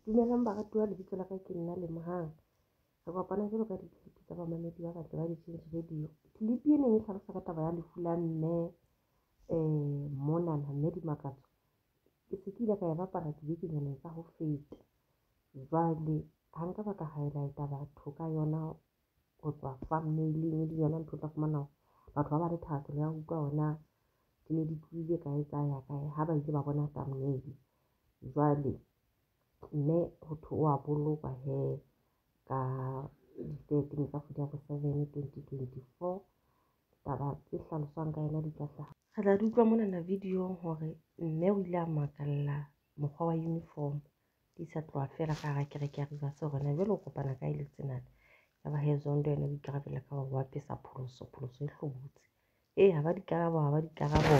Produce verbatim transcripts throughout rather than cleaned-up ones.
Dumelang baratuwa, lebitso la ka ke nna Lebohang. Re kopana jwalo ka ditleliniki tsa bamamedi ba batle ba di-Change Radio. Tleliniki ena e hlalosa ka taba ya lefu la mme um mona mme Dimakatso. Ke se ke ile ka e bapala dibekenyana tsa ho feta. Jwale ha nka ba ka highlight-a batho ka yona ho tswa thumbnail-eng le yona ntho tla fumana hore batho ba ba le thahasello ya ho utlwa hona di ne di tlohile kae tsa ya kae ha ba ile ba bona thumbnail. Jwale mme ho thwe wa bolokwa hee ka di-thirteen tsa kgwedi ya bo-seven twenty twenty-four. Taba tse hlaloswang ka yena di tla hlaha. Re tla di utlwa mona na video-ong hore mme o ile a makalla mokgwa wa uniform di sa tloha feela ka hara kereke ya Rivers hore na jwale o kopana ka e le tsenana. Ya ba hee Zondo yena o ikarabella ka hore o apesa pholoso, pholoso e hlobotse. Ee, ha ba dikarabo, ha ba dikarabo.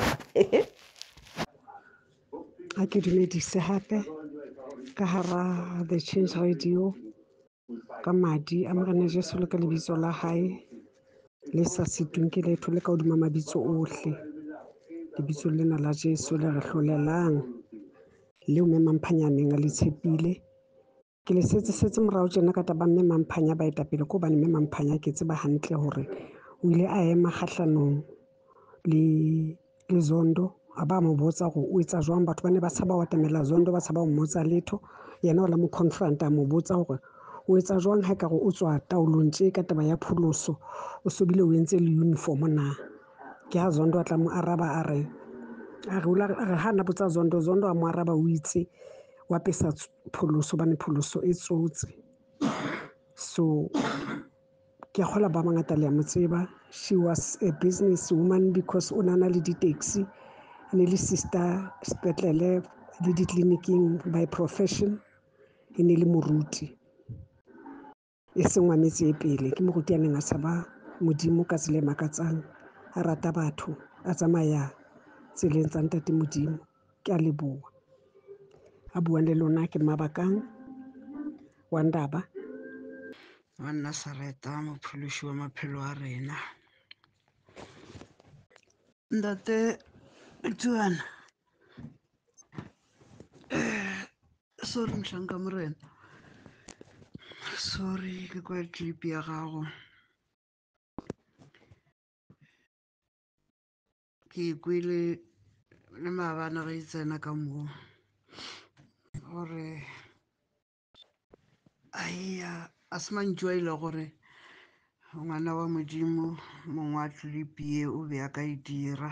Ha ke dumedise hape ka hara The Change Radio ka madi a Morena Jesu le ka lebitso la hae le sa sitweng ke letho le ka hodima mabitso ohle. Lebitso lena la Jesu le re hlolelang leo mme Mamphanyaneng a le tshepile. Ke le setse setse morao tjena ka taba mme Mamphanya baetapele ko hobane mme Mamphanya ke tseba hantle hore o ile a ema kgahlanong le le Zondo a ba mo botsa hore o etsa jwang. Batho ba ne ba tshaba ho atamela Zondo, ba tshaba ho mmotsa letho. Yena o la mo confront a mo botsa hore o etsa jwang ha ekare o tswa taolong tje ka taba ya pholoso, o so bile o entse le uniform na. Ke ha Zondo a tla mo araba a re a re a re ha na botsa Zondo, Zondo a mo araba o itse wa pesa pholoso hobane pholoso e tsotse. So ke a kgola ba mangata le a mo tseba. She was a business woman because o nana le di-taxi, ne le sister sepetlele le ditleliniking by profession, e ne le moruti e seng wa metse e pele. Ke moruti a neng a tshaba Modimo ka tsela e makatsang, a rata batho, a tsamaya tseleng tsa ntate Modimo. Ke a leboha. A buang le lona ke Mabakang wa Ndaba wa Nasareta, mophološi wa maphelo a rena. Ntate Tuana, sorry Nhlanka Morena, sorry ke kwa clip ya gago ke kwele le maabane ge e tsena ka moo gore aia a se mantšu a ile gore ngwana wa Modimo mongwe wa clip ye o be a ka e dira,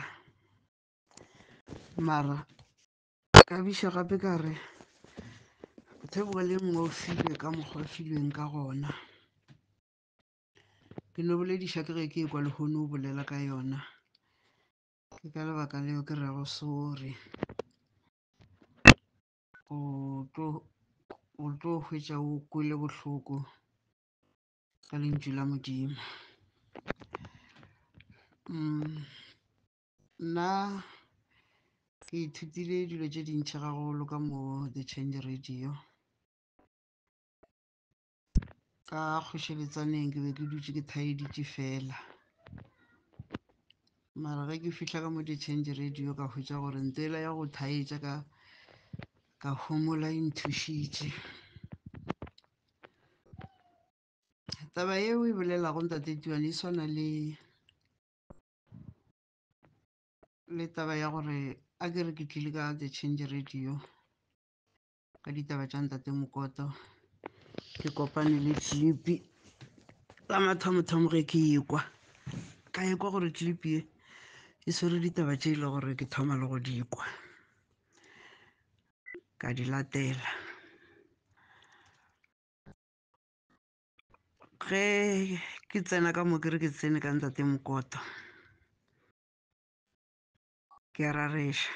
mara ka biša gape ka re bothebo le mongwe o filwe ka mokgwa o filweng ka gona. Ke no bolediša ke ge ke e kwa lehono o bolela ka yona, ke ka lebaka leo ke rego sorry. O tlo hwetša o kwele bohloko ka lentšu la Modimo. Nna ke ithutile dilo tše dintšhi gagolo ka mo The Change Radio. Ka kgošeletsaneng ke be ke dutše ke thaeditše fela, mara ge ke fihla ka mo The Change Radio ka hwetša gore ntsela ya go thaetša ka ka homola e nthušitše. Taba yeo e bolelago ntate Tuane e swana le le taba ya gore a ke re ke tlile ka The Change Radio ka ditaba tša ntate Mokoto, ke kopane le clip la mathomo-thomo ge ke ekwa ka ekwa gore clip ye e swere ditaba tše e le gore ke thoma le go di kwa, ka di latela. Ge ke tsena ka mo ke re ke tsene ka ntate Mokoto, ke a rareša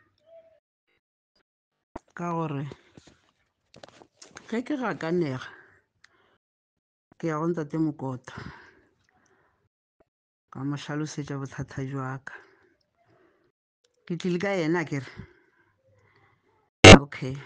ka gore ge ke gakanega ke ya go ntate Mokoto ka mo hlalosetša bothata bjaka. Ke tlile ka yena ke re okay,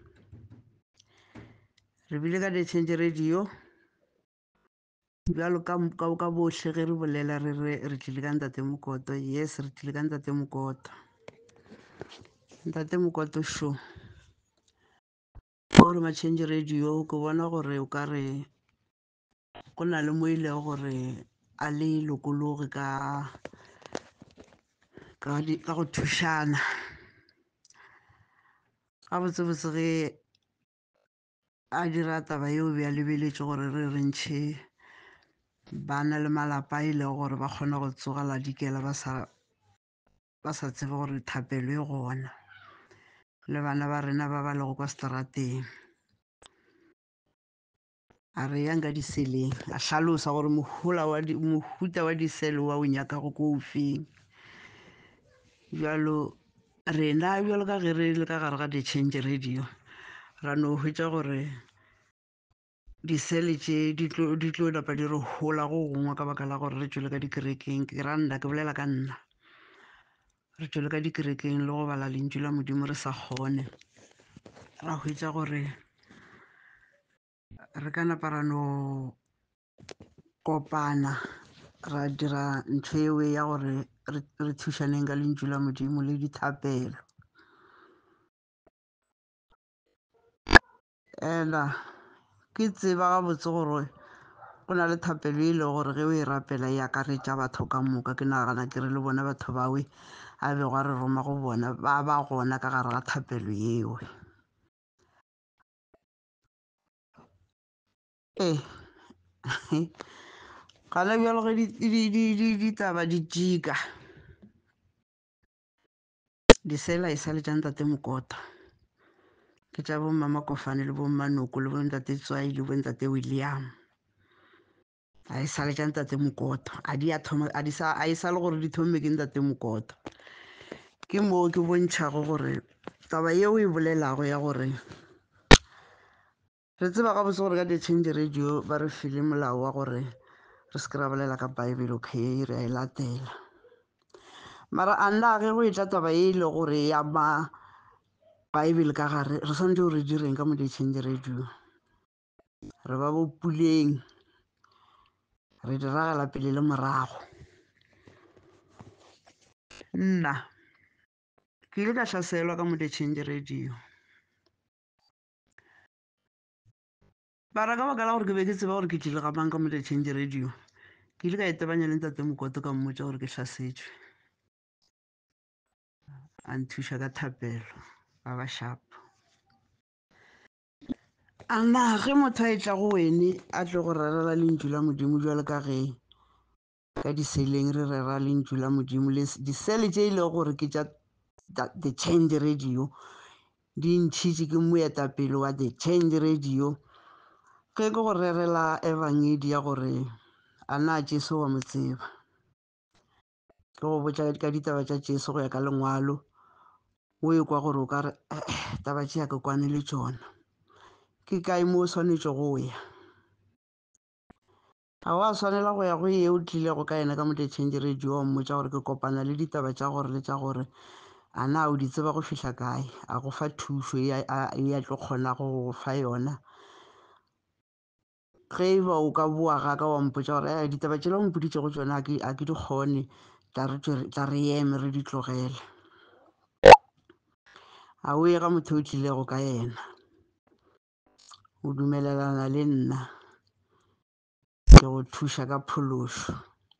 re bile ka The Change Radio bjalo ka ka bohle ge re bolela re re re tlile ka ntate Mokoto. Yes, re tlile ka ntate Mokoto. Ntate Mokoto show gore ma change radio ke bona gore o ka re go na le mo ile gore a le lokologe ka ka go thušana ga botsebotse ge a dira taba yeo be a lebeletše gore re rentšhe ba na le malapa e le gore ba kgona go tsogela dikela ba sa ba sa tsebe gore thapelo e gona le bana ba rena ba ba lego kwa seterateng. A re yang ka diseleng a hlalosa gore mohuta wa disele wa o nyaka go ko ofeng bjalo rena bjalo ka ge re le ka gare ga the change radio ra no hwetša gore disele tše di tlo napa di re hola go gongwe ka baka la gore re tšwele ka dikerekeng ke ra nna ke bolela ka nna re tšwele ka dikerekeng le go bala lentšu la Modimo re sa kgone ra hwetša gore re ka napa ra no kopana ra dira ntho eo ya gore re thušaneng ka lentšu la Modimo le dithapelo. Ela ke tseba gabotse gore go na le thapelo e le gore ge o e rapela e akaretša batho ka moka ke nagana ke re le bona batho bawe a bego a re roma go bona ba ba gona ka gare ga thapelo yeo. ee gana bjalo ge ditaba di tšika disela e sa le tša ntate Mokota ke tša bo mama Kofane le bo Manoko le bo ntate Tswai le bo ntate William a e sa le tša ntate Mokota a di a thoma a di sa a e sa le gore di thome ke ntate Mokota ke moo ke bontšhago gore taba yeo e bolelago ya gore re tseba gabotse gore ka the change radio ba re file molao wa gore re se ke ra bolela ka Bible okay re a e latela mara a nna ge go e tla taba e le gore ya ba Bible ka gare re swanetse gore direng ka mo the change radio re ba bo Puleng re diragala pele le morago. Nna ke ile ka hlaselwa ka mo the change radio bara ka baka la gore ke be ke tseba gore ke tlile ga mang ka mo the change radio ke ile ka etebanya le ntate Mokota ka mmotsa gore ke hlasetšwe a nthuša ka thapelo ba ba shapo. A na ge motho a e tla go wene a tle go rerela lentšu la Modimo bjalo ka ge ka diseleng re rera lentšu la Modimo le disele tše e le gore ke tša the change radio di ntšhitše ke moetapele wa the change radio ge ke go rerela evangedi ya gore a na Jesu wa mo tseba ke go botša ka ditaba tša Jesu go ya ka lengwalo o e kwa gore o ka re taba tše ya ke kwane le tšona ke kae mo o swanetše go ya ga wa swanela go ya go ye o tlilego ka yena ka mo the change radio wa mmotša gore ke kopana le ditaba tša gore le tša gore a na o di tseba go fihla kae a go fa thušo e a tlo kgona go fa yona ge ba o ka boa ga ka wa mpotša gore ditaba tšela o mpoditše go tšona a ke di kgone tla re eme re di tlogele a o ye ga motho o tlilego ka yena o dumelelana le nna ke go thuša ka phološo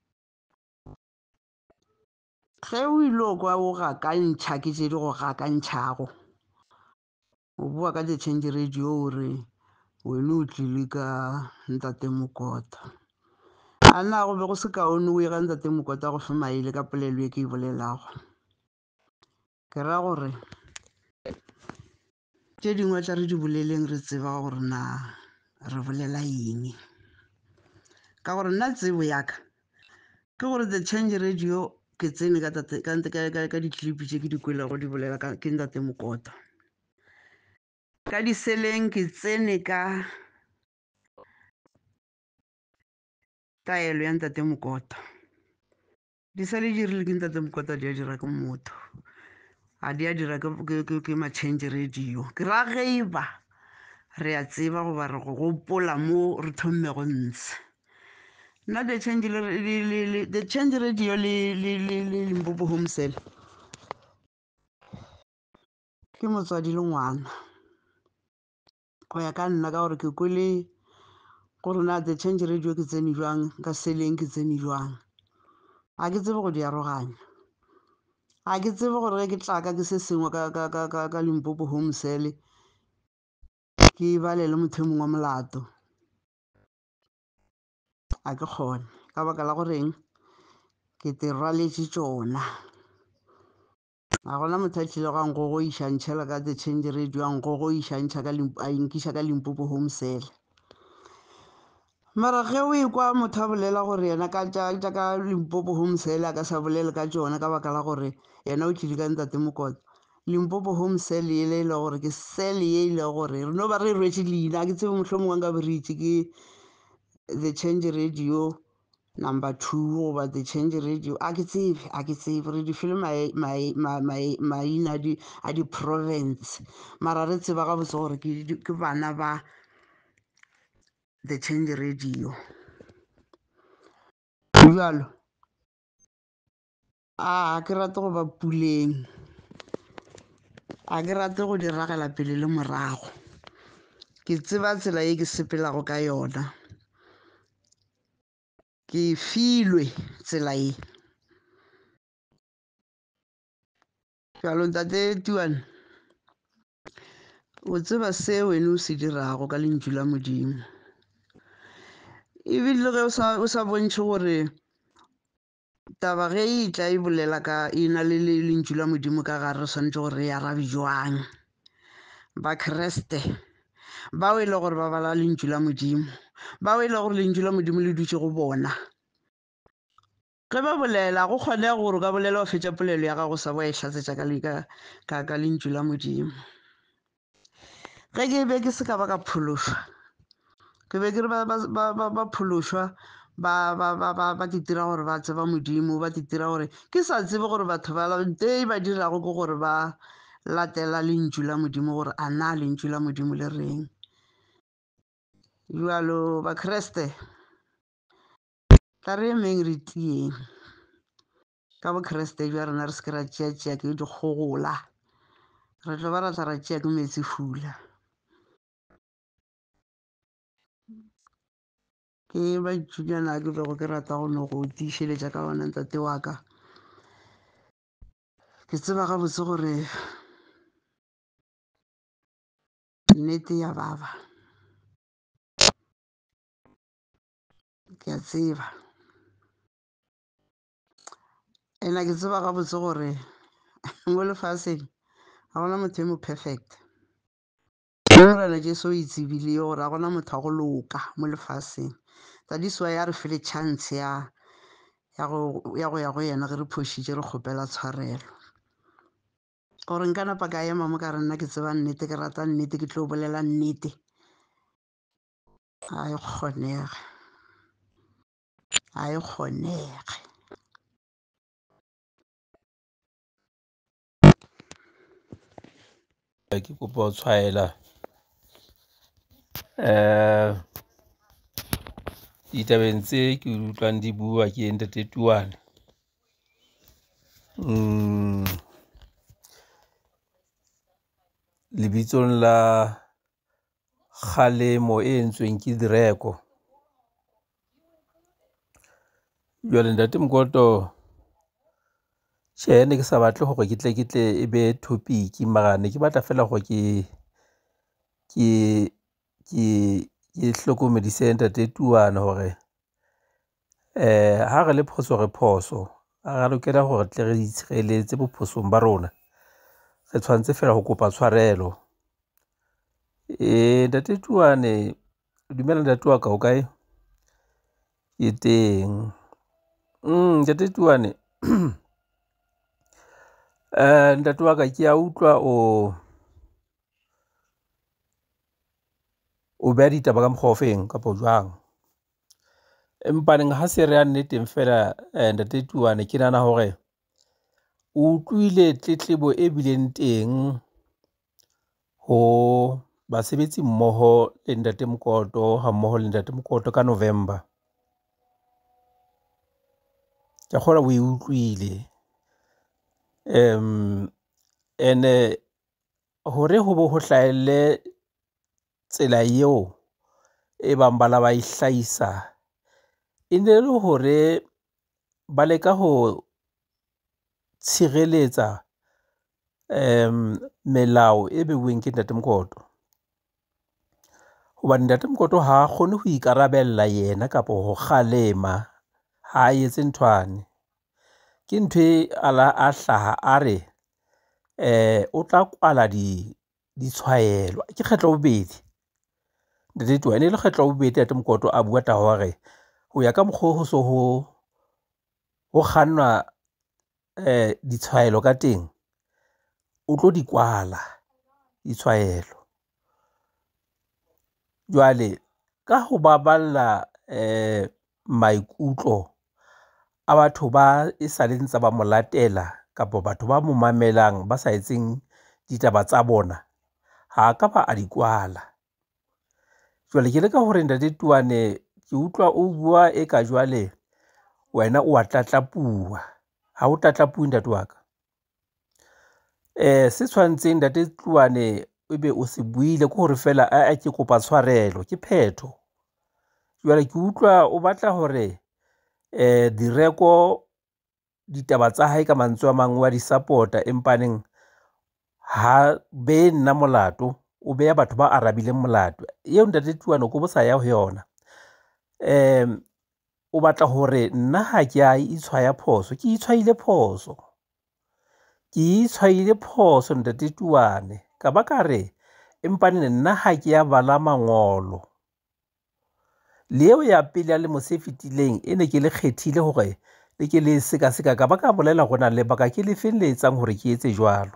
ge o ile kwa o gakantšha ke tše di go gakantšhago o bua ka the change radio o re wena o tlile ka ntate Mokota a na go be go se kaone o ye ga ntate Mokota go fe maele ka polelo e ke e bolelago ke ra gore tše dingwe tša re di boleleng re tseba gore na re bolela eng ka gore nna tsebo yaka ke gore the change radio ke tsene ka diklipi tše ke di kwelago di bolela ke ntate Mokota ka diseleng ke tsene ka taelo ya ntate Mokota disele di rile ke ntate Mokota di a dira ke motho a di a dira ke ma change radio ke ra geiba re a tseba goba re go gopola mo re thomme go ntsha nna the change the change radio le Limpopo Home Cell ke motswadi le ngwana go ya ka nna ka gore ke kwele gore na The Change Radio ke tsene jwang ka seleng ke tsene jwang a ke tsebe go di aroganya a ke tsebe gore ge ke tlaka ke se sengwe ka ka ka ka ka Limpopo Home Cell ke balele motho mongwe wa molato a ke kgone ka baka la goreng ke te rwaletše tšona a gona motho a tlile ga nko go išantšhela ka The Change Radio a nko go išantšha ka a inkiša ka Limpopo Home Cell mara ge o ekwa motho a bolela gore yena ka tša ka Limpopo Home Cell a ka sa bolele ka tšona ka baka la gore yena o tlile ka Ntate Mokota Limpopo Home Cell e le ile gore ke cell ye ile gore re no ba re rwetse leina ke tsebe mohlomongwe nka beritše ke The Change Radio number two goba The Change Radio a ke tsebe a ke tsebe re di file maina a di-province mara re tseba ga botse gore ke bana ba The Change Radio jalo a ke rate go ba puleng a ke rate go diragela pele le morago ke tseba tsela ye ke sepelago ka yona ke filwe tsela ye jalo Ntate Tuane o tseba se wena o se dirago ka lentšu la Modimo ebile ge o sa bontšhe gore taba ge e tla e bolela ka e na le lentšu la Modimo ka gare swanetše gore e arabe jwang ba Kreste bao e le gore ba bala lentšu la Modimo bao e le gore lentšu la Modimo le dutše go bona ge ba bolela go kgonega gore o ka bolela o fetša polelo ya gago sa bo e tlatsetša ka lentšu la Modimo ge ke be ke se ka ba ka phološwa ke be ke re ba phološwa ba ke dira gore ba tseba Modimo ba ke dira gore ke sa tsebe gore batho ba nte ba dirago ke gore ba latela lentšu la Modimo gore a na lentšu la Modimo le reng jalo ba Kreste tla re emeng re tieng ka bo Kreste jwa rena re se ke ra tšeatšea ke dikgogola re tlo ba ra tla ra tšea ke metsi fula ke baithunyana ke bego ke rata go no go tiišeletša ka ona ntate wa ka ke tseba gabotse gore nnete ya baba ke a tseba ena ke tseba gabotse gore mo lefaseng ga gona motho e mo perfect morena Jesu o itsebile gore ga gona motho a go loka mo lefaseng tsadisiwa ya re fele chance ya go ya go yena ge re phošitše re kgopela tshwarelo gore nka napa ka ema mo ka re nna ke tseba nnete ke rata nnete ke tlo bolela nnete a e kgonege a e kgonege ke kopa o tshwaela um ditabeng tse ke utlwang di bua ke Ntate Tuane um lebitsong la kgalemo e entsweng ke direko jwale Ntate Mokoto tjhe ne ke sa batle gore ke tle ke tle e be topic mara ne ke batla fela gore ke ke ke ke hlokomedise Ntate Tuane hore eh ha re le phoso re phoso a re lokela gore tle re itshireletse bophosong ba rona re tshwantse fela go kopa tshwarelo eh Ntate Tuane dumela Ntate wa ka o kae ke teng mm Ntate Tuane eh Ntate wa ka ke a utlwa o o bea ditaba ka mokgwa ofeng ka po jwang empa neng ha se re ya nneteng fela Ntate Tuane ke nana hore o utlwile tletlebo e bileng teng ho basebetsi mmoho le Ntate Mokoto ha mmoho le Ntate Mokoto ka November ke kgona o e utlwile em ene hore ho bo ho hlaelle tsela eo e bang bala ba ihlahisa e ne le hore ba leka ho tshireletsa um melao e beuweng ke Ntate Mokoto. Hobane Ntate Mokoto ha a kgone ho ikarabella yena kapa ho kgalema ha a etse nthwane. Ke ntho e ala a hlaha a re eh o tla kwala di ditshwaelo. Ke kgetlo bobedi Ntate Tuwane, ne le kgetlo bobedi Ntate Mokoto a bua ta hore ho ya ka mokgwa ho so ho ho kgannwa eh ditshwaelo ka teng, o tlo di kwala ditshwaelo. Jwale ka ho baballa eh maikutlo a batho ba e sa le ntse ba mo latela kapa batho ba mo mamelang ba sa etseng ditaba tsa bona, ha ka ba a di kwala. Jwale ke leka hore Ntate Tuwane, ke utlwa o bua e ka jwale wena o a tlatlapua. Ha o tlatlapue ntate wa ka. Eh se tshwantseng Ntate Tuwane ebe o se buile ke hore fela a ke kopa tshwarelo, ke phetho. Jwale ke utlwa o batla hore eh direko ditaba tsa hae ka mantswe a mang wa di support-a, empaneng ha be nna molato, o beya batho ba arabileng molato. Eo Ntate Tuwane ko bosa ya ho yona. Eh o batla hore nna ha ke a itshwaya phoso, ke itshwaile phoso. Ke itshwaile phoso Ntate Tuwane, ka ba ka re empaneng nna ha ke ya bala mangolo. Leo ya pele ya lemo se fetileng e ne ke le kgethile hore le ke le seka seka, ka ba ka bolela gona le baka ke le feng le etsang hore ke etse jwalo.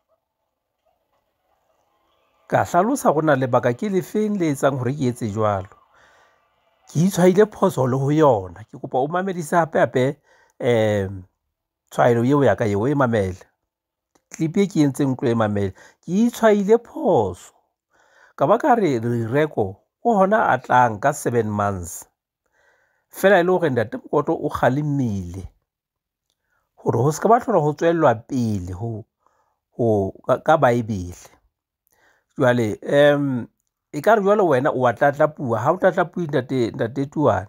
Ka hlalosa gona le baka ke le feng le etsang hore ke etse jwalo. Ke itshwaile phoso le ho yona. Ke kopa o mamedise hape hape eh tshwaelo eo ya ka eo e mamele. Clip e ke entseng tlo e mamele. Ke itshwaile phoso. Ka ba ka re direko o hona a tlang ka seven months. Fela ile hore Ntate Mokoto o kgalemile hore ho ska ba hlola ho tswellwa pele ho ho ka Baebele. Jwale em e ka re jwale wena o a tlatlapua, ha o tlatlapue Ntate Ntate Tuwane.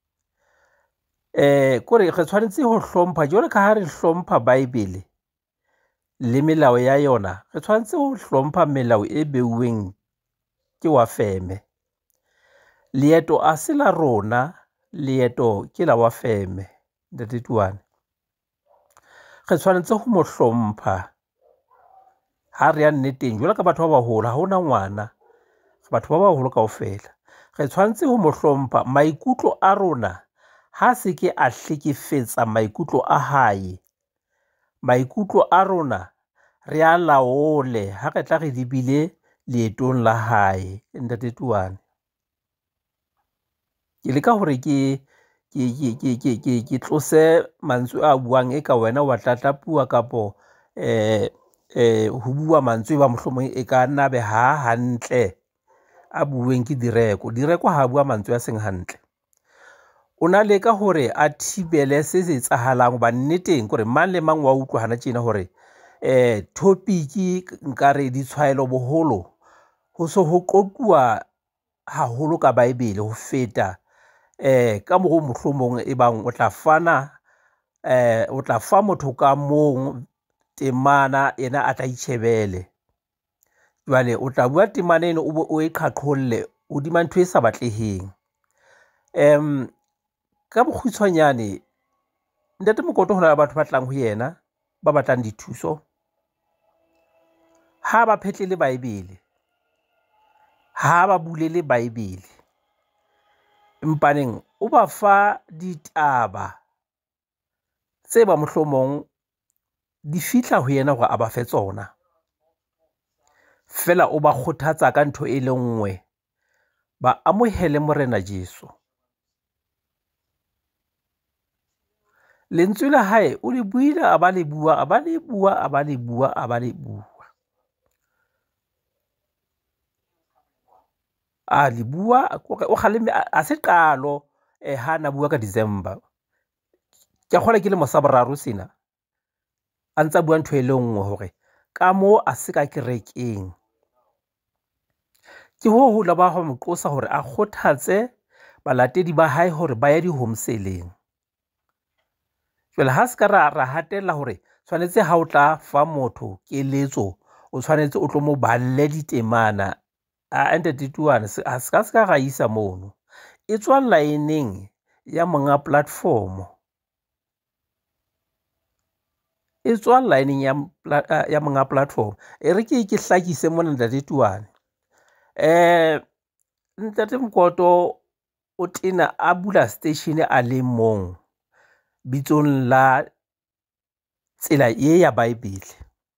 Eh kore re tshwanetse ho hlompha jwale ka ha re hlompha Baebele le melao ya yona, re tshwanetse ho hlompha melao e beuweng ke wa feme. Leeto a se la rona, leeto ke la wa feme Ntate Tuwane. Re tshwanetse ho mo hlompha ha re ya nneteng jwale ka batho ba baholo, ha hona ngwana, batho ba baholo kaofela. Re tshwanetse ho mo hlompha. Maikutlo a rona ha se ke a hlekefetsa maikutlo a hae, maikutlo a rona re a laole ha re tla re dibile leetong la hae Ntate Tuwane. Ke leka hore ke ke ke ke ke ke ke tlose mantswe a buang e ka wena wa tlatlapua kapo eh eh ho bua mantswe ba mohlomong e ka nna be ha hantle a bueng ke direko. Direko ha bua mantswe a seng hantle. O na leka hore a thibele se se etsahalang ba nneteng gore mang le mang wa utlwa hana tjena hore eh topic nkare di tshwaelo boholo ho so ho qoqwa haholo ka Baebele ho feta eh ka mo mohlomong e bang o tla fana eh o tla fa motho ka mong temana ena a tla itshebele. Jwale o tla bua temana eno o e qhaqholle o di mantho e sa batleheng. Em ka bokgutshwanyane Ntate Mokoto hona batho ba tlang ho yena ba batlang dithuso, ha ba phetlele Baebele, ha ba bulele Baebele, empaneng o ba fa ditaba tse ba mohlomong di fihla ho yena hore a ba fe tsona. Fela o ba kgothatsa ka ntho e le nngwe, ba amohele Morena Jesu. Lentswe la hae o le buile a ba le bua a ba le bua a ba le bua a ba le bua a le bua o khaleme a se qalo eh ha na bua ka December. Ke a kgola ke le mosaboraro sena a ntsa bua ntho e le nngwe hore ka mo a se ka kerekeng. ke ho hula ba ho moqosa hore a kgothatse balatedi ba hae hore ba ye di-home-seleng. Jwale ha se ka ra ra hatella hore tshwanetse ha o tla fa motho keletso o tshwanetse o tlo mo balle ditemana a ntate tuane a se ka se ka ga isa mono e tswa laeneng ya monga platform e tswa laeneng ya ya monga platform e re ke ke hlakise mona ntate tuane eh ntate Mkoto o tena a bula station a le mong bitsong la tsela ye ya Bible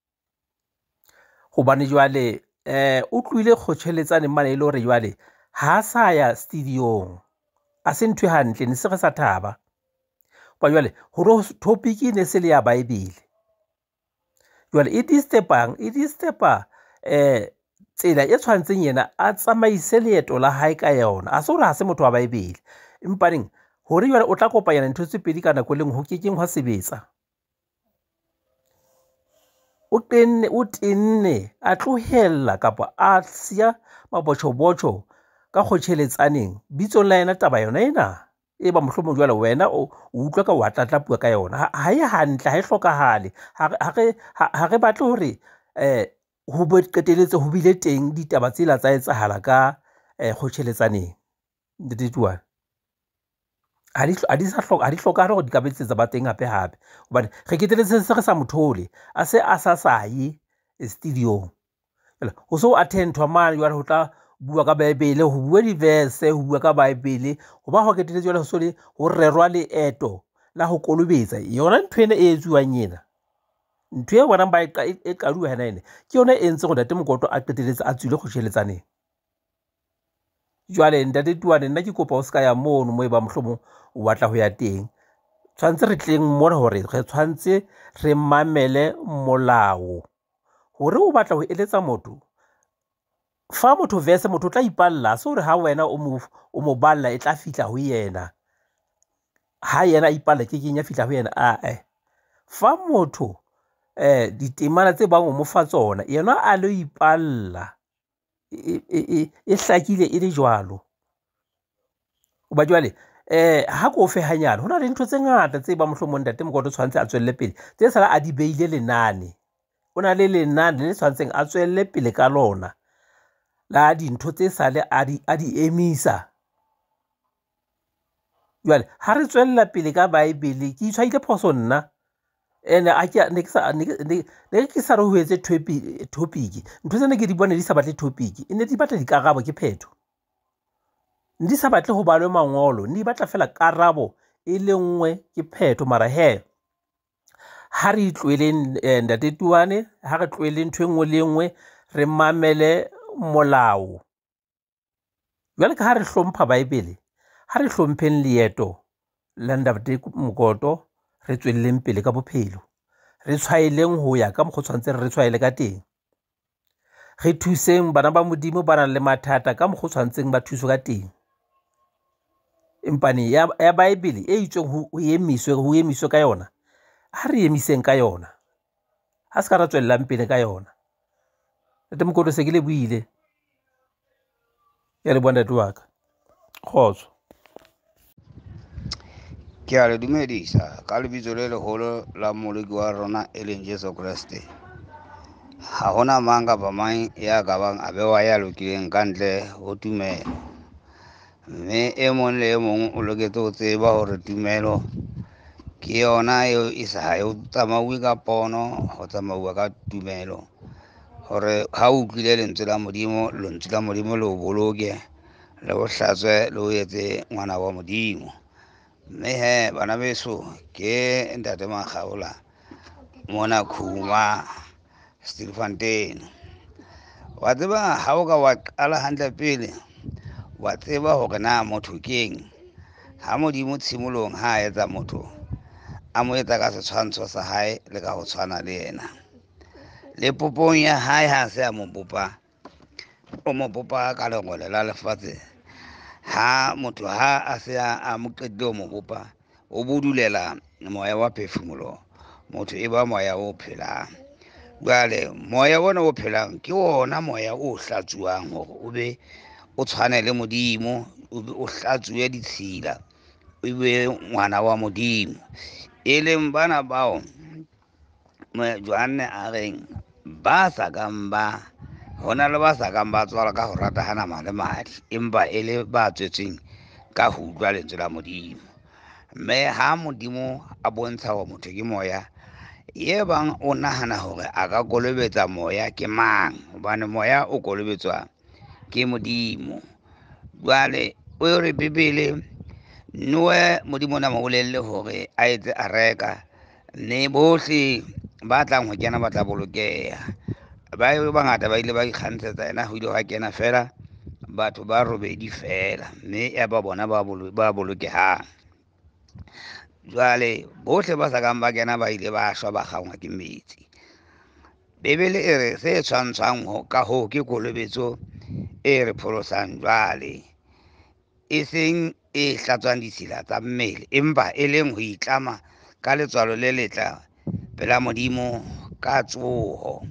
hobane jwale eh o tluile kgotheletsane mane ile hore jwale ha sa ya studiong a se ntwe hantle ne se re sa thaba ba jwale hore topic ne se le ya Bible jwale it is stepang it is stepa eh tsela e tshwantseng yena a tsamaise leeto la hae ka yona a se hore ha se motho wa Bible empa neng hore jwale o tla kopa yana ntho tse pedi ka nako leng ho kekeng hwa sebetsa o tenne o tenne a tlohella kapa a sia mabotjho-botjho ka kgotjheletsaneng bitsong la yena taba yona ena e ba mohlomong jwale wena o utlwa ka wa tlatlapua ka yona ha e hantle ha e hlokahale ha re ha re batle hore eh ho bo qeteletse ho bile teng ditaba tse la tsa etsahala ka kgotjheletsaneng ditituana ha di ha di sa hloka ha di hloka hore di ka betsetsa ba teng hape hape hobane re keteletse se re sa mothole a se a sa saye studio ho so attendwa mane jwale ho tla bua ka Bible ho bua di-verse ho bua ka Bible ho ba ho keteletse jwale ho so le ho rerwa leeto la ho kolobetsa yona ntho ena e etsuwang yena ntho e bona ba e qaduwa hena ene ke yona e ntse go ntate Mkoto a qeteletse a tswile kgotjheletsaneng jwale ntate Tuane nna ke kopa o ska ya mono mo e ba mohlomong o batla ho ya teng tshwantse re tleng mona hore re tshwantse re mamele molao hore o batla ho eletsa motho fa motho verse motho tla ipalla se hore ha wena o mo o mo balla e tla fitla ho yena ha yena ipalla ke kenya fitla ho yena a eh fa motho eh ditemana tse bang o mo fa tsona yena a lo ipalla e hlakile e le jwalo o ba jwale eh ha ko fe hanyane hona le ntho tse ngata tse ba mohlomong ntate Mkoto tshwantse a tswelle pele tse sala a di beile lenane ona le lenane le tshwantseng a tswelle pele ka lona la dintho tse sale a di a di emisa jwale ha re tswella pele ka Bible ke itshwaile phoso nna ene a ke ne ke sa ne ke sa re ho etse topic ntho tsena ke di bone di sa batle topic e ne di batla dikarabo ke phetho ndi sa batle ho balwe mangolo ni batla fela karabo e le nngwe ke phetho mara he ha re tlwele ntate Tuane ha re tlwele ntho engwe le engwe re mamele molao jwale ka ha re hlompha Bible ha re hlompheng leeto la ntate Mkoto re tswelleng pele ka bophelo re tshwaeleng ho ya ka mokgotshwantse re tshwaele ka teng re thuseng bana ba modimo ba nang le mathata ka mokgotshwantseng ba thuso ka teng empane ya ya Bible e itsweng ho emiswe ho emiswe ka yona ha re emiseng ka yona ha se ka ra tswellang pele ka yona ntate Mkoto se ke le buile ya le bona tuaka khotso ke a le dumedisa ka lebitso le leholo la moleki wa rona e leng Jesu Kriste ha hona mang kapa mang ya ka bang a bewa ya lokileng ka ntle ho tumelo mme e mong le e mong o loketse ho tseba hore tumelo ke yona eo e sa yo tsamauwe ka pono ho tsamauwa ka tumelo hore ha o utlwile lentswe la modimo lentswe la modimo le o boloke le o hlatswe le o etse ngwana wa modimo mme he bana beso ke ntate Makgaola mona Khuma Stilfontein wa tseba ha o ka wa qala hantle pele wa tseba hore na motho keng ha modimo tshimolong ha etsa motho a mo etsa ka setshwantsho sa hae le ka ho tshwana le yena le popong ya hae ha se a mo bopa o mo bopa ka lengole la lefatshe ha motho ha a se a mo qetile o mo bopa o bodulela moya wa phefumulo motho e ba moya o phelang jwale moya ona o phelang ke ona moya o hlatsuwang hore o be o tshwane le Modimo, o be o hlatsuwe ditshila, o be ngwana wa Modimo, e leng bana bao Johanne a reng ba sa kang ba hona le ba sa kang ba tswala ka ho rata ha nama le madi, empa e le ba tswetseng ka ho utlwa lentswe la Modimo. Mme ha Modimo a bontsha hore motho ke moya, ye bang o nahana hore a ka kolobetsa moya ke mang, hobane moya o kolobetswa ke Modimo. Jwale o re Bibele noe Modimo na mo bolelle hore a etse a reka ne bohle ba tlang ho kena ba tla bolokeha. Ba bangata ba ile ba ikgantshetsa ena ho ile ha kena fela batho ba robedi fela, mme ya ba bona ba bolokehang. Jwale bohle ba sa kang ba kena ba ile ba shwa ba kgangwa ke metsi. Bibele e re se tshwantshwang ka hoo ke kolobetso e re pholosang jwale, e seng e hlatswang ditshila tsa mmele, empa e leng ho itlama ka letswalo le letla pela Modimo ka tsoho.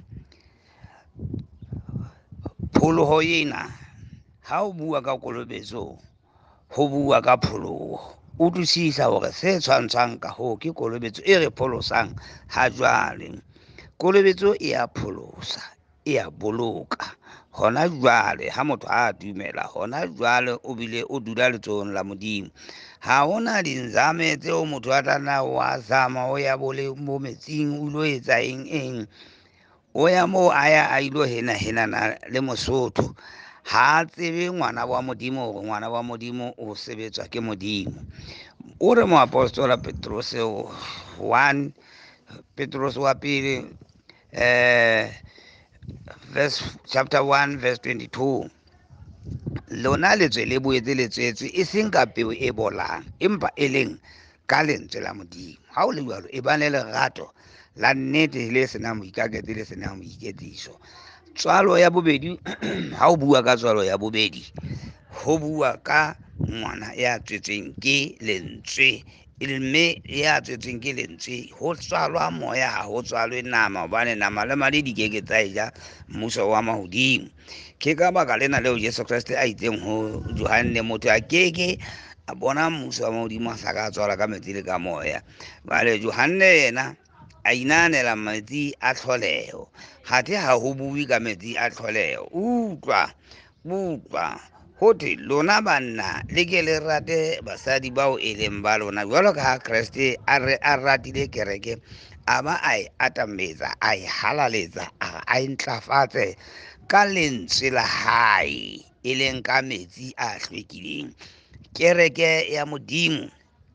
Pholoho ena, ha o bua ka kolobetso, ho bua ka pholoho. Utlwisisa hore se tshwantshwang ka hoo ke kolobetso e re pholosang ha jwale. Kolobetso e ya pholosa, e ya boloka. Hona jwale ha motho a dumela, hona jwale o bile o dula letsohong la Modimo. Ha hona dinzame tseo motho a tla wa zama o ya bo le mo metsing o ilo etsa eng eng, o ya moo a ya a ilo hena henana le Mosotho. Ha tsebe ngwana wa Modimo hore ngwana wa Modimo o sebetswa ke Modimo. O re moapostola Petrus one Petrus wa pele eh verse chapter one verse twenty-two, lona letswe le boetse le tswetswe e seng ka peo e bolang, empa e leng ka lentswe la Modimo. Ha o le jwalo, e ba le lerato la nnete le senang boikaketsi le senang boiketliso. Tswalo ya bobedi ha o bua ka tswalo ya bobedi, ho bua ka ngwana ya tswetsweng ke lentswe, mme ya tswetsweng ke lentswe ho tswalwa moya, ha ho tswalwe nama, hobane nama le madi di keke tsa ja mmuso wa mahodimo. Ke ka baka lena leo Jesu Kriste a itseng ho Johanne, motho a keke a bona mmuso wa mahodimo a sa ka tswala ka metsi le ka moya. Jwale Johanne yena a inanela metsi a tlholeho, hathe ha ho bue ka metsi a tlholeho. Utlwa, utlwa ho thwe lona banna le ke le rate basadi bao e leng ba lona, jwalo ka ha Kriste a re a ratile kereke, a ba a e atametsa, a e halaletsa, a e ntlafatse ka lentswe la hae, e leng ka metsi a hlwekileng. Kereke ya Modimo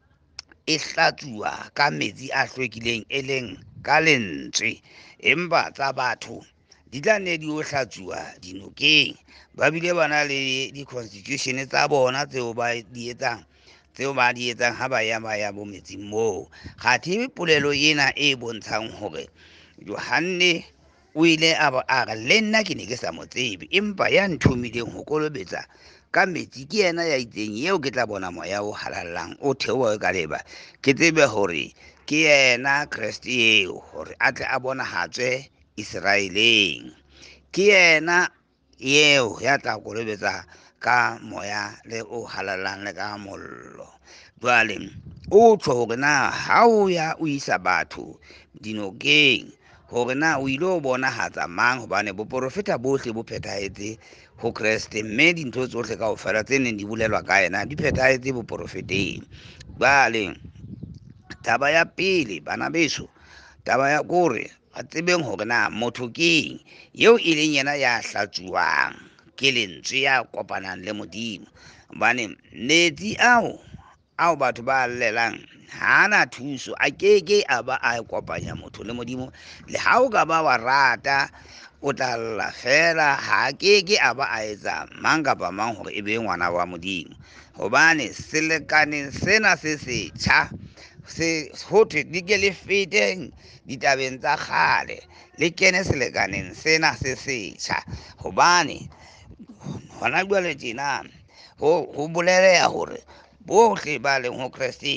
e hlatsuwa ka metsi a hlwekileng, e leng ka lentswe, empa tsa batho di tla ne di o hlatsuwa dinokeng. Ba bile ba na le di-constitution tsa bona tseo ba di etsang tseo ba di etsang ha ba ya ba ya bo metsing moo. Kgathe polelo ena e bontshang hore Johanne o ile a re le nna ke ne ke sa mo tsebe, empa ya nthomileng ho kolobetsa ka metsi ke yena ya itseng eo ke tla bona moya o halallang o theohe ka leba, ke tsebe hore ke yena Kriste eo, hore a tle a bonahatswe Israeleng. Ke yena eo ya tla kolobetsa ka moya le o halallang le ka mollo. Jwale o tjho hore na ha o ya o isa batho dinokeng, hore na o ilo bonahatsa mang, hobane boprofeta bohle bo phethahetse ho Kreste, mme dintho tsohle kaofela tse neng di bolelwa ka yena di phethahetse boprofeteng. Jwale taba ya pele, bana beso, taba ya kore a tsebeng hore na motho keng eo e leng yena ya hlatsuwang ke lentswe, ya kopanang le Modimo. Hobane metsi ao ao batho ba llelang hana thuso, a keke a ba a kopanya motho le Modimo. Le ha o ka ba wa rata, o tla lla fela, ha keke a ba a etsa mang kapa mang hore e be ngwana wa Modimo. Hobane selekaneng sena se setjha se ho thwe di ke le feteng ditabeng tsa kgale, le kene selekaneng sena se setjha. Hobane hona jwale tjena ho ho boleleha hore bohle ba leng ho Kreste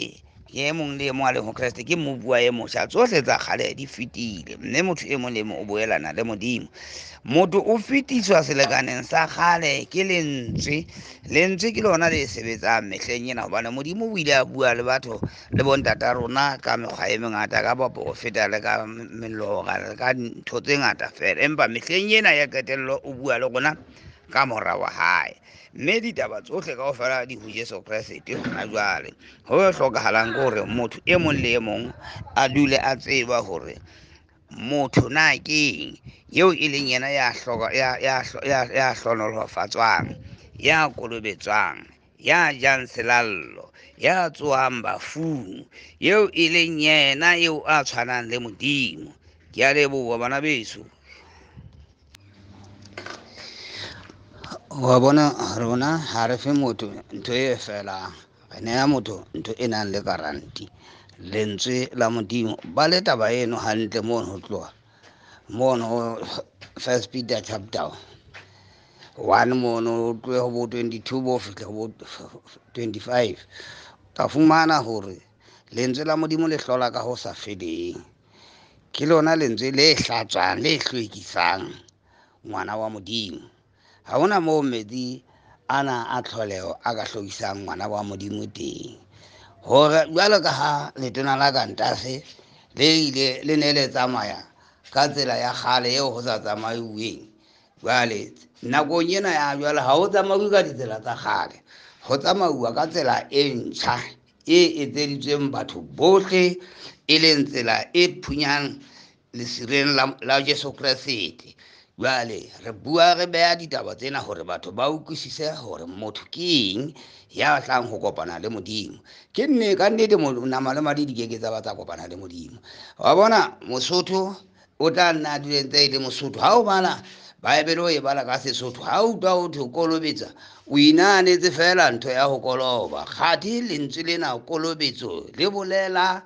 ye mong le mo a leng ho Kreste ke mo bua e motjha tsohle tsa kgale di fetile mme motho e mong le mo o boelana le Modimo motho o fetiswa selekaneng sa kgale ke lentswe lentswe ke lona le sebetsang mehleng ena hobane Modimo o ile a bua le batho le bontata rona ka mekgwa e mengata ka bopo go feta le ka melora ka ntho tse ngata fela empa mehleng ena ya qetello o bua le rona ka mora wa hae mme ditaba tsohle kaofela di ho Jesu Kreste hona jwale ho hlokahalang ke hore motho e mong le e mong a dule a tseba hore motho na keng eo e leng yena ya hloka ya ya ya ya hlonolofatswang ya kolobetswang ya jang selallo ya tsohang bafung eo e leng yena eo a tshwanang le Modimo. Ke a leboha bana beso. Wa bona rona ha re fe motho ntho e felang re neha motho ntho e nang le garanti lentswe la Modimo ba le taba eno hantle mono ho tloha mono First Peter chapter one mono tlohe ho bo twenty-two bo fihla ho twenty-five ta fumana hore lentswe la Modimo le hlola ka ho sa feleng ke lona lentswe le hlatswang le hlwekisang ngwana wa Modimo. Ha hona moo metsi ana a tlholeho a ka hlwekisang ngwana wa Modimo teng hore jwalo ka ha letona la Kantase le ile le ne le tsamaya ka tsela ya kgale eo ho sa tsamaiweng jwale nakong ena ya jwale ha ho tsamauwe ka ditsela tsa kgale ho tsamauwa ka tsela e ntjha e etseditsweng batho bohle e leng tsela e phunyang lesireng la Jesu Kreste. Jwale re bua re beha ditaba tsena hore batho ba utlwisise hore motho ke eng ya tlang ho kopana le Modimo. Ke nne ka nnete nama le madi di ke ke tsa ba tsa kopana le Modimo. Wa bona Mosotho o tla nna dule ntse e le Mosotho ha o bala Bible o e bala ka Sesotho ha o utlwa ho thwe kolobetsa o inahanetse fela ntho ya ho koloba kgathe lentswe lena kolobetso le bolela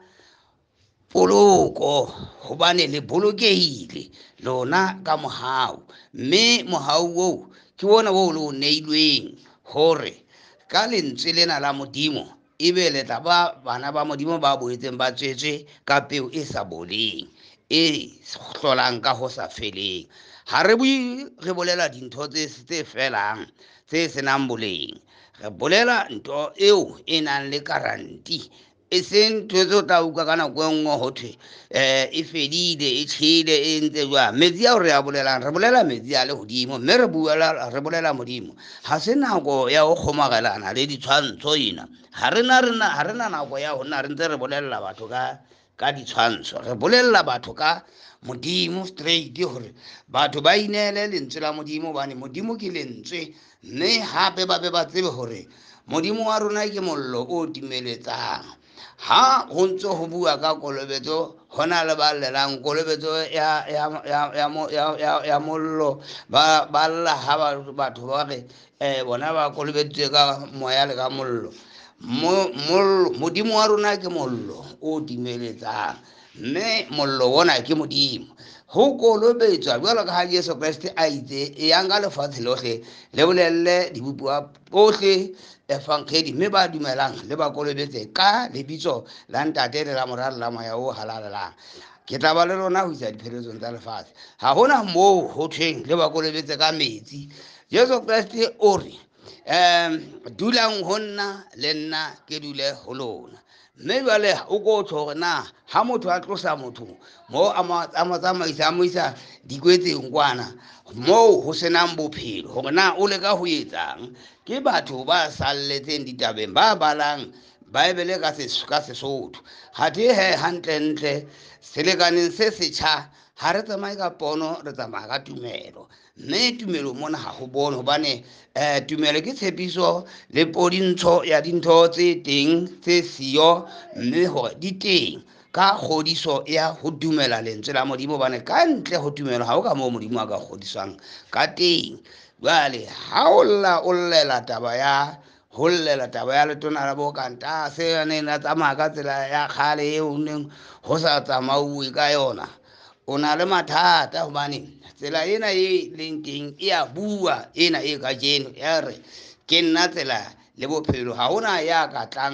poloko hobane le bolokehile lona ka mohau mme mohau oo ke wona o le o neilweng hore ka lentswe lena la Modimo ebe le tla ba bana ba Modimo ba boetseng ba tswetswe ka peo e sa boleng e hlolang ka ho sa feleng. Ha re bue re bolela dintho tse tse felang tse senang boleng re bolela ntho eo e nang le garanti e seng ntho tse o tla utlwa ka nako e nngwe ho thwe um e fedile e tjhele e ntse jwang. Metsi ao re a bolelang re bolela metsi a lehodimo mme re buela re bolela Modimo. Ha se nako ya ho kgomagelana le ditshwantsho ena ha rena rena ha rena nako ya hona re ntse re bolella batho ka ka ditshwantsho re bolella batho ka Modimo straight hore batho ba inele lentswe la Modimo hobane Modimo ke lentswe mme hape ba be ba tsebe hore Modimo wa rona ke mollo o timeletsang. Ha ho ntso ho bua ka kolobetso hona le ba llelang kolobetso ya ya ya ya ya mollo ba ba lla ha batho ba re eh bona ba kolobetswe ka moya le ka mollo. Mollo Modimo wa rona ke mollo o timeletsang mme mollo wona ke Modimo ho kolobetswa jwalo ka ha Jesu Kriste a itse e yang ka lefatshe lohle le bolelle dibupuwa bohle evankhedi mme ba dumelang le ba kolobetse ka lebitso la ntate le la moralo la moya o halalelang. Ke tla ba le lona ho isa dipheletsong tsa lefatshe ha hona moo ho thweng le ba kolobetse ka metsi. Jesu Kriste o re um dulang ho nna le nna ke dule ho lona mme jwale o ko tjho hore na ha motho a tlosa motho mo a mo tsamaisa a mo isa dikwetseng kwana moo ho senang bophelo hore na o leka ho etsang. Ke batho ba salletseng ditabeng ba balang Bible ka Sesotho hathe he hantle ntle selekaneng se setjha ha re tsamaye ka pono re tsamaya ka tumelo mme tumelo mona ha ho bone hobane um tumelo ke tshepiso le podintsho ya dintho tse teng tse siyo mme hore di teng ka kgodiso ya ho dumela lentswe la Modimo hobane ka ntle ho tumelo ha o ka moo Modimo a ka kgodiswang ka teng. Jwale ha o lla o llela taba ya ho llela taba ya letona la bo Kantase a neng a tsamaya ka tsela ya kgale eo neng ho sa tsamauwe ka yona o na le mathata hobane tsela ena e leng teng e a bua ena e ka jeno ya re ke nna tsela le bophelo ha hona ya ka tlang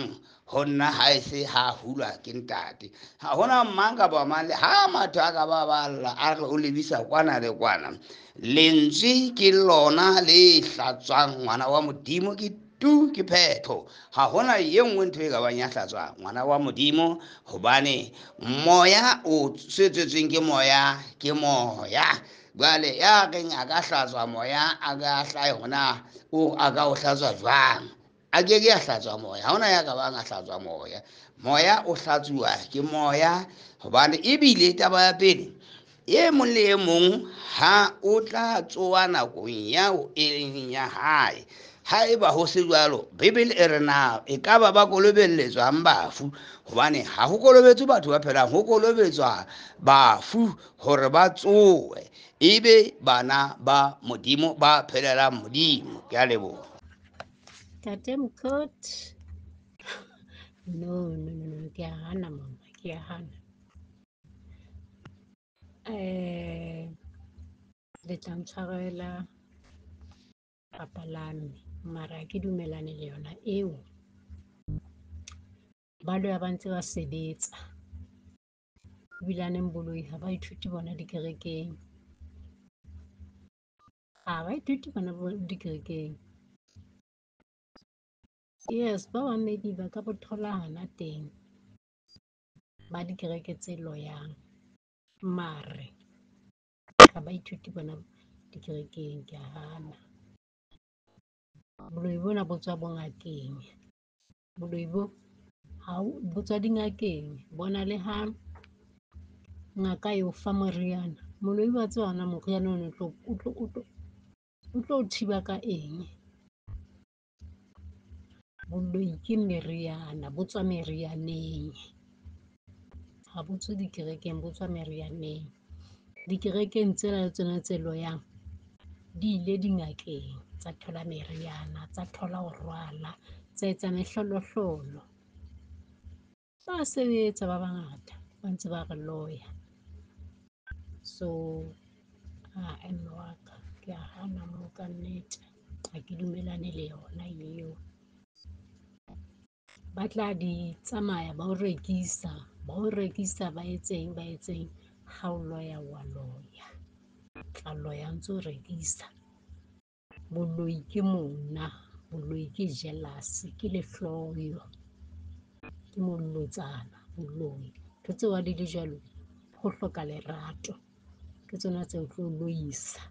ho nna ha e se ha hulwa ke ntate ha hona mang ka ba mang le ha matho a ka ba balla a re o lebisa kwana le kwana lentswe ke lona le hlatswang ngwana wa modimo ke tu ke phetho ha hona ye nngwe ntho e ka bang ya hlatswang ngwana wa modimo hobane moya o setsetsweng ke moya ke moya jwale ya reng a ka hlatswa moya a ka hlae hona o a ka o hlatswa jwang a ke ke a hlatswa moya ha hona ya ka bang a hlatswa moya moya o hlatsuwa ke moya hobane ebile taba ya pele e mong le e mong ha o tla tsoa nakong yao e leng ya hae ha eba ho se jwalo bebele e re na e ka ba ba kolobelletswang bafu hobane ha ho kolobetswe batho ba phelang ho kolobetswa bafu hore ba tsoe ebe bana ba modimo ba phelelang modimo. Ke a leboha. Tate Mokgotsi. No, no, no, no, ke a hana mama, ke a hana. Eh, le tla ntshwarela papa lame, mara ke dumelane le yona eo. Ba loya ba ntse ba sebetsa. Ebilaneng boloi ha ba ithuti bona dikerekeng. Ha ba ithuti bona dikerekeng. Yes, ba bamedi ba ka bo tholahana teng ba dikereke tse loyang. Mare ha ba ithuti bona dikerekeng, ke a hana. Boloi bona bo tswa bongakeng. Boloi bo ha bo tswa dingakeng. Bona le ha ngaka eo fa moriana, moloi wa tsona moriana o tlo o tlo o tlo o tlo thiba ka eng. Boloi ke meriana, bo tswa merianeng. Ha bo tswe dikerekeng, bo tswa merianeng. Dikerekeng tsena le tsona tse loyang di ile dingakeng tsa thola meriana, tsa thola ho rwala, tsa etsa mehlolo-hlolo. Ba sebetsa ba bangata ba ntse ba re loya. So ha mme wa ka ke a hana moo ka nnete. Ha ke dumelane le yona eo. Ba tla di tsamaya ba o rekisa, ba o rekisa ba etseng ba etseng. Ha o loya wa loya. Tla loya ntso rekisa. Boloi ke mona, boloi ke jealous, ke lehloyo. Ke molotsana boloi. Ntho tseo ha di le jwalo ho hloka lerato. Ke tsona tseo tlo loisa.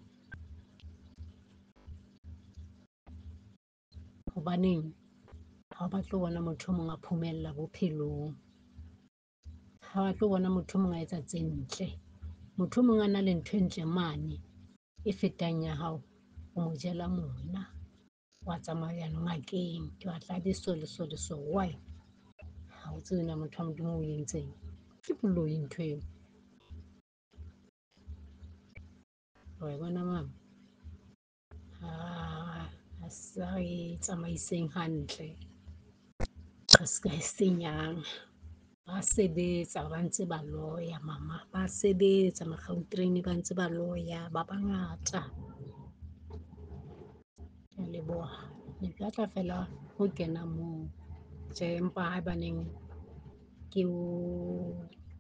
Hobaneng ha ba tlo bona motho o mong a phomella bophelong. Ha ba tlo bona motho o mong a etsa tse ntle. Motho o mong a na le ntho e ntle mane e fetang ya hao, o mo jela mona. Wa tsamaya ngakeng, ke batla diso le so le so. Why? Ha o tsebe na motho wa Modimo o entseng. Ke boloi ntho eo. Wa bona mama? Ha a sa e tsamaiseng hantle. Re ska e senyang. Ba sebetsa ba ntse ba loya mama. Ba sebetsa Magautrain ba ntse ba loya ba bangata. Ke a leboha. Ne ke batla fela ho kena moo. Tjhe empa haebaneng ke o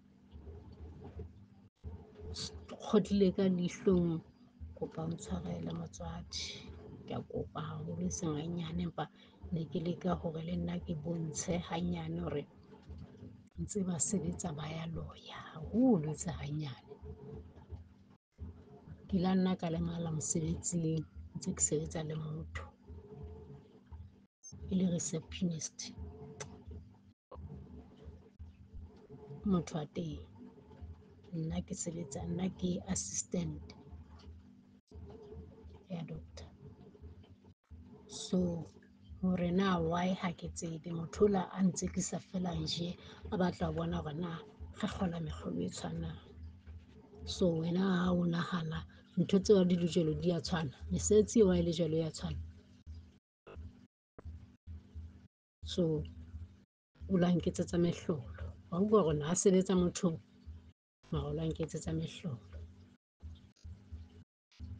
kgotlile ka lehlong, kopa o ntshwarele motswadi. Ke a kopa haholo e seng hanyane, empa ne ke leka hore le nna ke bontshe hanyane hore ntse ba sebetsa ba ya loya haholo e se hanyane. Ke la nna ka lemala mosebetsing ntse ke sebetsa le motho e le receptionist. Motho wa teng nna ke sebetsa, nna ke assistant ya doctor. So hore na why ha ke tsebe motho ola a ntsekisa fela nje a batla ho bona hore na re kgola mekgolo e tshwanang. So wena ha o nahana ntho tseo ha di le jwalo di a tshwana, mesebetsi eo ha e le jwalo ya tshwana. So o la nketsetsa mehlolo. Wa utlwa hore na a sebetsa mothong, mara o la nketsetsa mehlolo.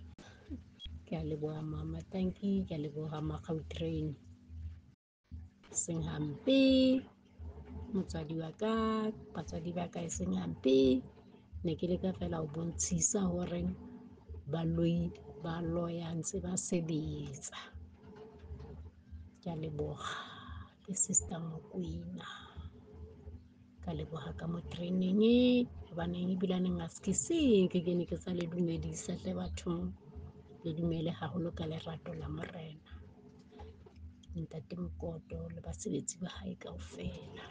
Ke a leboha mama, tanki, ke a leboha Magautrain. seng hampe, motswadi wa ka, batswadi ba ka e seng hampe. Ne ke leka fela ho bontshisa hore ba lawyer ntse ba sebetsa. Ke a leboha ke Sister Mokoena, ka leboha ka mo training hobaneng ebilaneng a se ke seng ke kene ke sa le dumedisa hle bathong. Le dumele haholo ka lerato la Morena, Ntate Mokoto le basebetsi ba hae kaofela.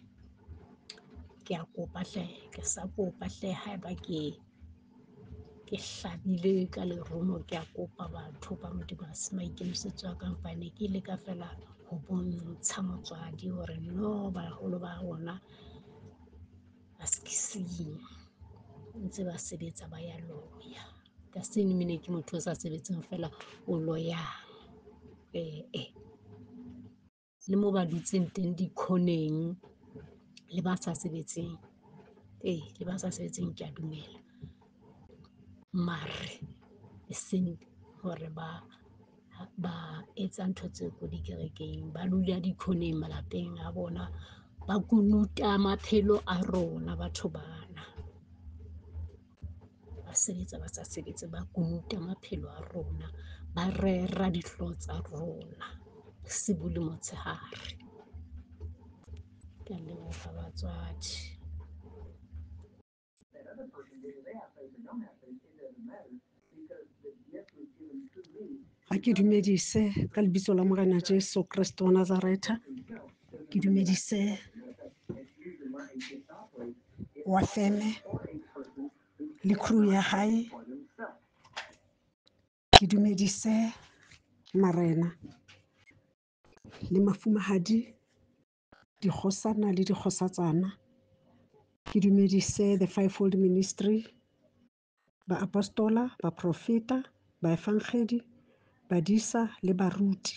Ke a kopa hle, ke sa kopa hle haeba ke ke hlabile ka lerumo, ke a kopa batho ba Modimo ha se maikemisetso a ka, empa ne ke leka fela ho bontsha motswadi hore no baholo ba rona ba se ke seng ntse ba sebetsa ba ya loya. Ka sene mene ke motho o sa sebetseng fela o loyang. Eh eh le mo ba dutseng teng di-corner-eng le ba sa sebetseng, eh le ba sa sebetseng ke a dumela. Mare e seng hore ba ba etsa ntho tseo ko dikerekeng, ba dula di-corner-eng malapeng a bona, ba kunuta maphelo a rona batho bana. Ba sebetsa ba sa sebetse, ba kunuta maphelo a rona, ba rera dihlooho tsa rona bosibu le motshehare. Ke a leboha batswadi. Ha ke dumedise ka lebitso la Morena Jesu Kriste wa Nazareta. Ke dumedise wa feme le crew ya hae. Ke dumedise marena le mafumahadi, dikgosana le dikgosatsana. Ke dumedise the fivefold ministry, ba apostola, ba profeta, ba efangedi, badisa le baruti.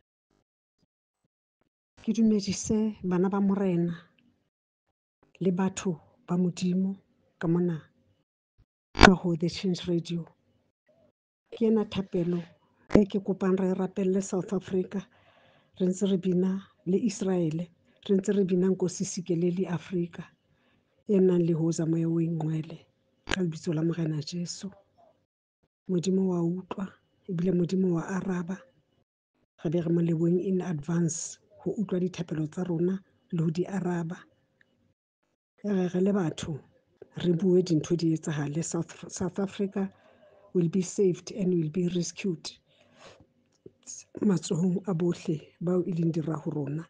Ke dumedise bana ba Morena le batho ba Modimo ka mona ka ho The Change Radio. Ke ena thapelo e ke kopang re rapelle South Africa, re ntse re bina le Israel, re ntse re bina Nkosi Sikelel' iAfrika e nang le Hoza Moya o Ingcwele ka lebitso la Morena Jesu. Modimo wa utlwa ebile Modimo wa araba. Re be re mo leboheng in advance ho utlwa dithapelo tsa rona le ho di araba. Re re le batho re bue dintho di etsahale. South, South Africa will be saved and will be rescued matsohong a bohle bao e leng dira ho rona.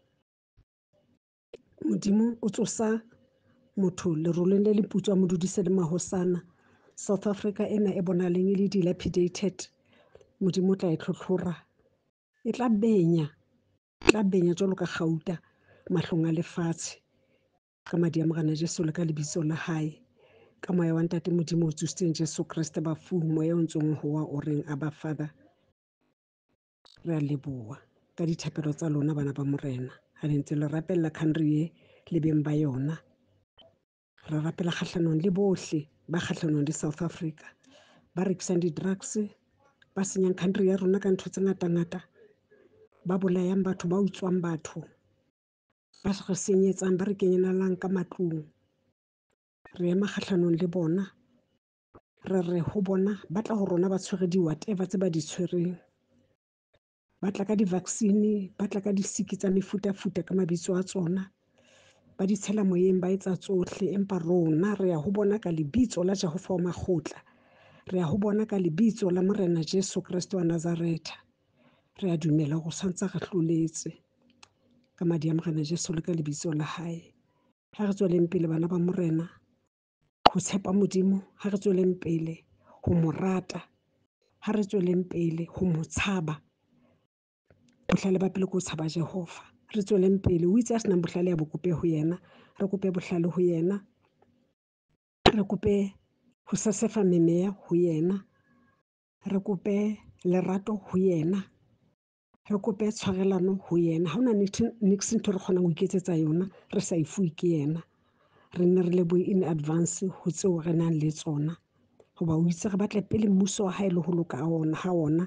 Modimo o tsosa motho leroleng le leputswa mo dudise le mahosana. South Africa ena e bonaleng e le dilapidated, Modimo o tla e tlhotlhora, e tla benya tla benya jwalo ka kgauta mahlong a lefatshe ka madi a Morena Jesu le ka lebitso la hae, ka moya wa Ntate Modimo o tsositseng Jesu Kriste bafung, moya o ntsong ho wa o reng Abba Father. Re a leboha ka dithapelo tsa lona bana ba Morena, ha le ntse le rapella country e le beng ba yona. Re rapela kgahlanong le bohle ba kgahlanong le South Africa, ba rekisang di-drugs, ba senyang country ya rona ka ntho tse ngata-ngata, ba bolayang batho, ba utswang batho, ba re senyetsang, ba re kenyelang ka matlung. Re ema kgahlanong le bona, re re ho bona ba tla ho rona ba tshwere di-whatever tse ba di tshwereng, ba tla ka di-vaccine, ba tla ka disiki tsa mefuta-futa ka mabitso a tsona, ba di tshela moyeng, ba etsa tsohle. Empa rona re ya ho bona ka lebitso la Jehova wa Makgotla, re ya ho bona ka lebitso la Morena Jesu Kriste wa Nazareta. Re a dumela go santse re hloletse ka madi a Morena Jesu le ka lebitso la hae. Ha re tsweleng pele bana ba Morena ho tshepa Modimo, ha re tsweleng pele ho mo rata, ha re tsweleng pele ho mo tshaba. Bohlale ba pele ko tshaba Jehova, re tsweleng pele. O itse a senang bohlale ya bo kope ho yena, re kope bohlale ho yena, re kope ho sesefa memeya ho yena, re kope lerato ho yena, re kope tshwarelano ho yena. Ha hona nix ntho re kgonang ho iketsetsa yona re sa e fuwe ke yena. Re nne re lebohe in advance ho tseo re nang le tsona, hoba o itse re batle pele mmuso wa hae le ho loka ha ona,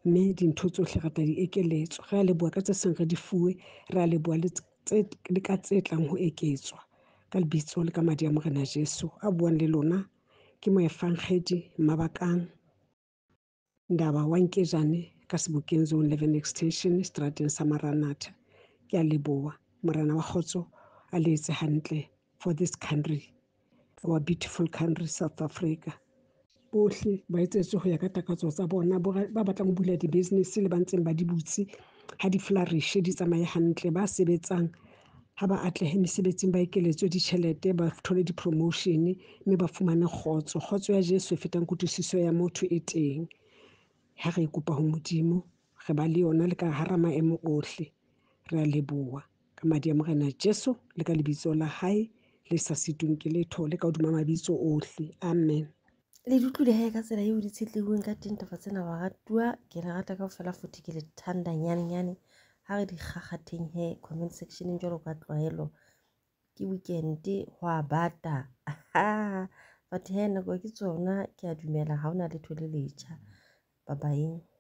mme dintho tsohle re tla di ekeletswa. Re a leboha ka tse seng re di fuwe, re a leboha le ka tse tlang ho eketswa ka lebitso le ka madi a Morena Jesu. A buang le lona ke Moefangedi Mabakang Ndaba wa Nkejane ka Sebokeng Zone eleven Extension seterateng sa Maranatha. Ke a leboha. Morena wa kgotso a le etse hantle for this country, our beautiful country South Africa. Bohle ba etsetswe ho ya ka takatso tsa bona, ba batlang ho bula di-business le ba ntseng ba di butse ha di flourish di tsamaye hantle, ba sebetsang ha ba atlehe mesebetsing ba ekeletswe ditjhelete, ba thole di-promotion mme ba fumane kgotso. Kgotso ya Jesu e fetang kutlwisiso ya motho e teng. Ha re kopa ho Modimo re ba le yona le ka hara maemo ohle. Re a leboha ka madi a Morena Jesu le ka lebitso la hae le sa sitweng ke letho, le ka hodima mabitso ohle. Amen. Le di utlwile hee ka tsela eo di tshetlehileng ka teng taba tsena baratuwa. Ke le rata kaofela futhi ke le thanda nyanenyane. Ha re di kgakgatheng hee comment sectioneng jwalo ka tlwaelo. Ke weekend ho a bata. But hee nako ke tsona, ke a dumela ha hona letho le letjha. Bye bye.